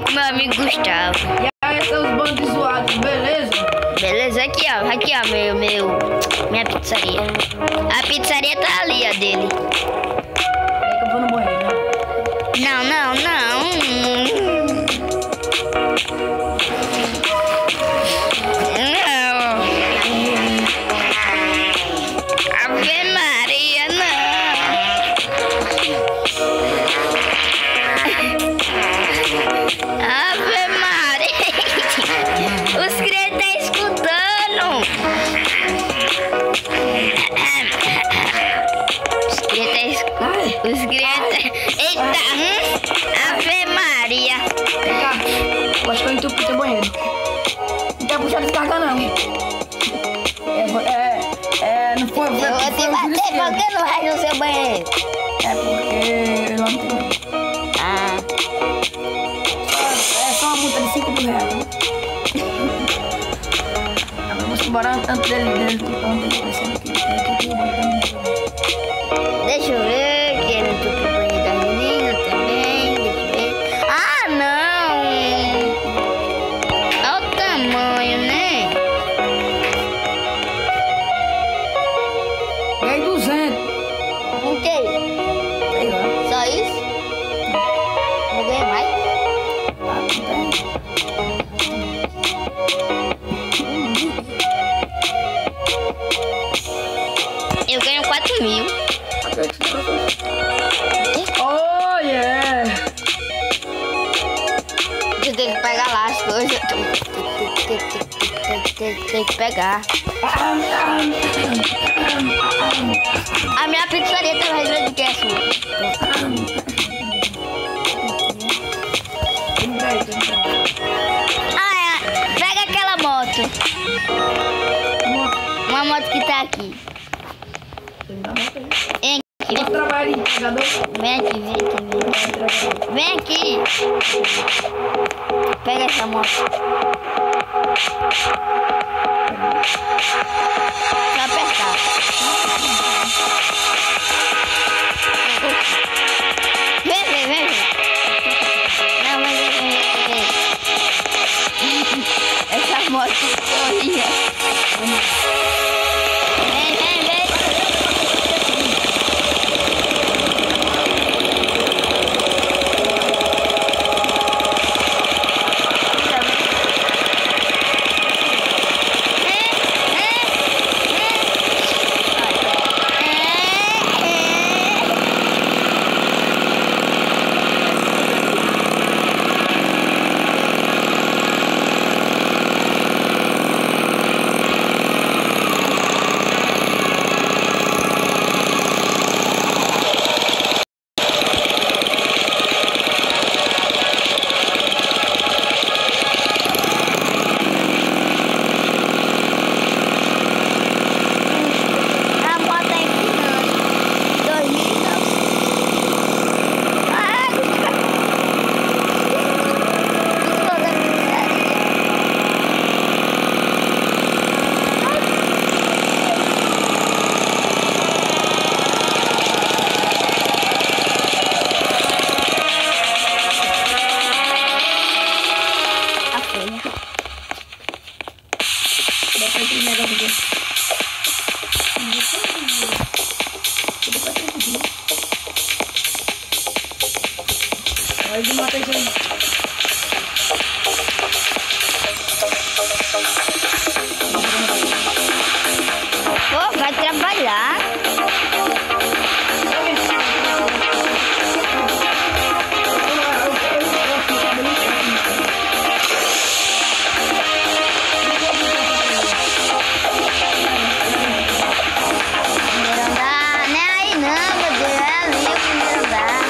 com meu amigo Gustavo. E aí, seus bandos zoados, beleza? Beleza? Aqui, ó. Aqui, ó, minha pizzaria. A pizzaria tá ali, a dele. É que eu vou no banheiro, né? Não, não, não. Não. Ave Maria, não. Ave Maria. Os crianças estão escutando. Os crianças... Eita! Ave Maria! Vem cá. Eu acho que eu entupi teu banheiro. Não quer puxar descarga, não. Não foi... Eu vou te bater porque não vai no seu banheiro. É porque eu não tenho... Ah, É só uma multa de 5 mil reais. Né? Agora vamos embora tanto dele. deixa eu ver. Que ele entrou pro banheiro da menina também. Deixa eu ver. Ah, não! Olha o tamanho, né? Ganhei 200. O quê? Sei lá. Só isso? Não ganhei mais? Eu ganho 4 mil. Oh, yeah! Eu tenho que pegar lá as coisas. Tem que pegar. A minha pizzaria tá mais grande que a sua. Ah, é. Pega aquela moto. Uma moto que tá aqui. Vem aqui, Vou trabalhar ali, jogador. vem aqui, vem aqui, vem aqui. Vem aqui. Pega essa moto. Só apertar. Vem. Não, vem. Essa moto corria. Vem. Pode matar isso aí. Pô, vai trabalhar. Primeiro andar, não é aí não, meu Deus, é ali o primeiro andar.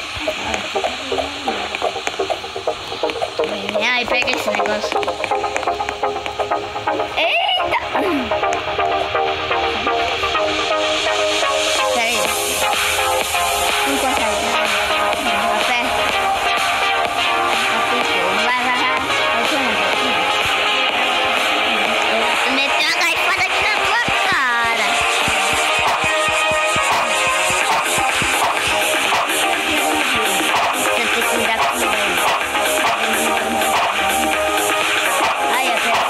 Aí, pega esse negócio. Eita! Peraí. Não consegue. Aperta. Apertou. Vai. Meteu uma garfada aqui na tua cara. Você tem que cuidar com ele. Aí, aperta.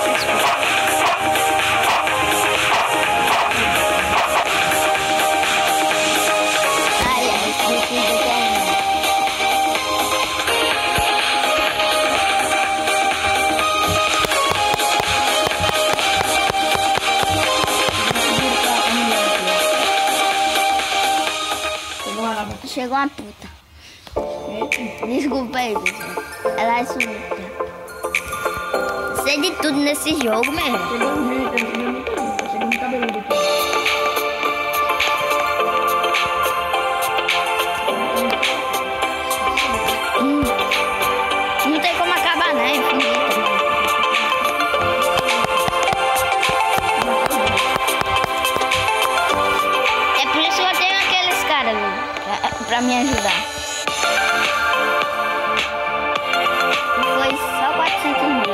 Chegou uma puta. Desculpa aí, pessoal. Ela é sumiu. Sei de tudo nesse jogo mesmo. Chegou um jeito, chegou um cabeludo aqui. Não tem como acabar, né? Infinito. É por isso que eu tenho aqueles caras ali pra me ajudar. Foi só 400 mil.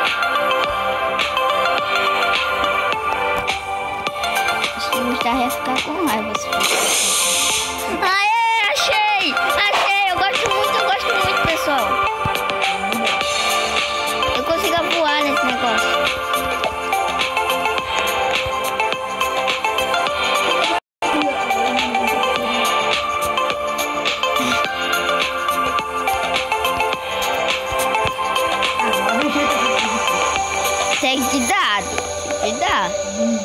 Acho que o Gustavo ia ficar com raiva se fosse. Aê, achei! Achei! Eu gosto muito, pessoal. Eu consigo voar nesse negócio. Tem cuidado. Cuidado.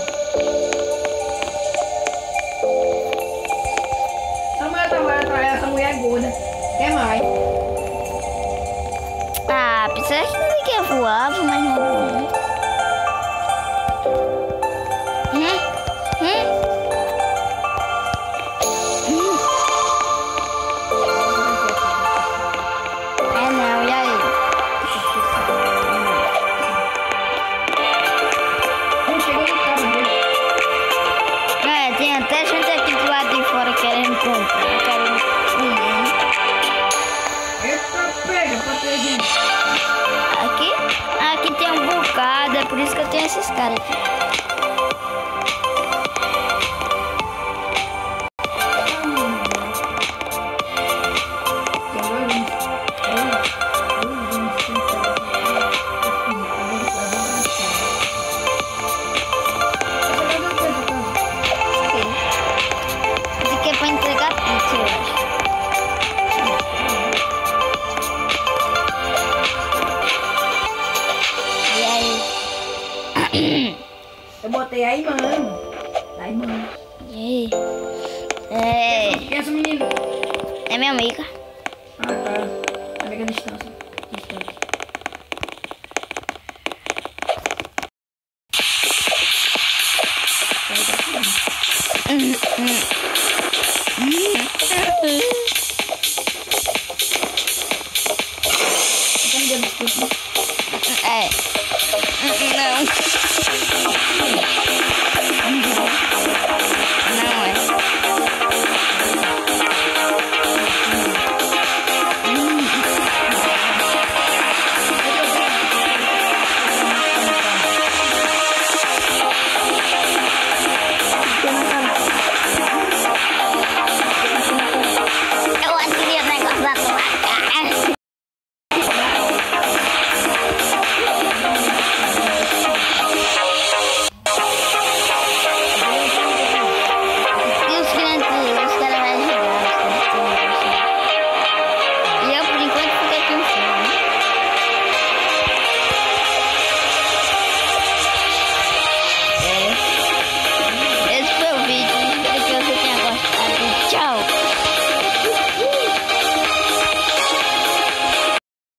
Essa mulher é gorda. Quer mais? Ah, apesar que não quer voar, mas não voa. É não, e aí? Chegou no carro dele. É, tem até gente aqui do lado de fora querendo comprar, querendo comer. Eita, pega pra ter gente. Aqui tem um bocado, é por isso que eu tenho esses caras aqui. Isso aqui é pra entregar pizza, eu acho. E aí? Eu botei aí, mano. Aí, mano. E aí? Quem é essa menina? É minha amiga. Ah, tá. Amiga à distância. Distante. Você me deu biscoito, né? É. Não.